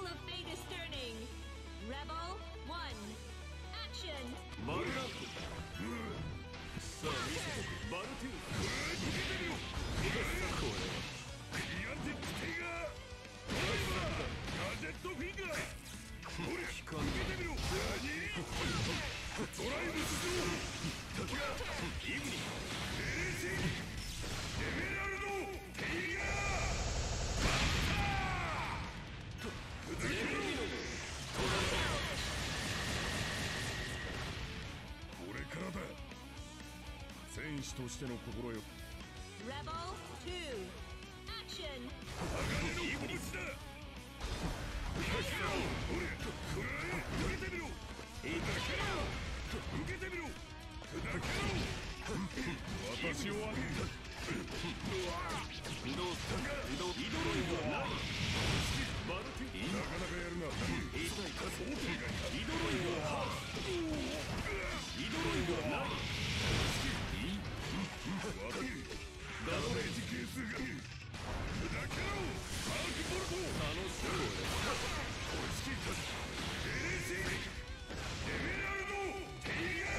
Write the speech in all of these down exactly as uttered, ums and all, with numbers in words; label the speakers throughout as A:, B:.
A: Wheel of Fate is turning. Rebel one. Action.
B: バルラック。さあ見せてバルティー。逃げてみろ。これはギガティックテイガー。ドライバーガジェットフィンガー。これ逃げてみろ。何ドライブスロー。時がイグニエレシーエメラルドテイガー。バッター砕けろ。これからだ。戦士としての心よ。
A: Rebel two. Action.
B: 鋼の拳だ。砕けろ。ほれくらえ。受けてみろ。砕けろ。受けてみろ。砕けろ。私をあげた。どうしたか。移動移動はない。バルティなかなかやるな。痛いかそうか。移動は移動はない。ダメージ係数が砕けろ。アークボルト。楽しそうだ。追いつきたし。エレシーエメラルドテイガ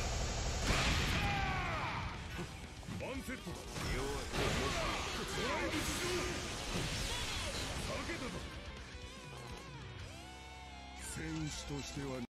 B: ー。バッターワンセットだ。弱い。ドライブスロー。避けたぞ。戦士としては